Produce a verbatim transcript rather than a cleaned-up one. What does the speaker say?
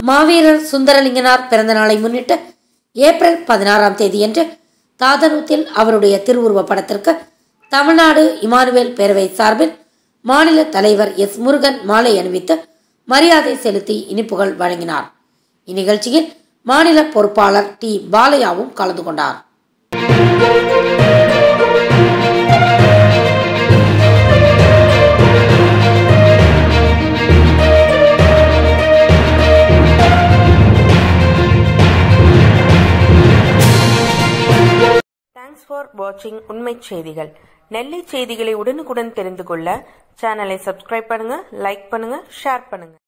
மாவீரர் சுந்தரலிங்கனார் பிறந்த நாளை முன்னிட்டு ஏப்ரல் பதினாறாம் தேதியன்று தாதனூத்தில் அவருடைய திருவுருவ படத்திற்கு தமிழ்நாடு இமானுவேல் பேரவை சார்பில் மாநில தலைவர் எஸ் முருகன் மாலை அணிவித்து மரியாதை செலுத்தி இனிப்புகள் வழங்கினார். இந்நிகழ்ச்சியில் மாநில பொறுப்பாளர் டி பாலையாவும் கலந்து கொண்டார். தேங்க்ஸ் ஃபார் வாட்சிங் உண்மை செய்திகள். நெல்லை செய்திகளை உடனுக்குடன் தெரிந்து கொள்ள சேனலை சப்ஸ்கிரைப் பண்ணுங்க, லைக் பண்ணுங்க, ஷேர் பண்ணுங்க.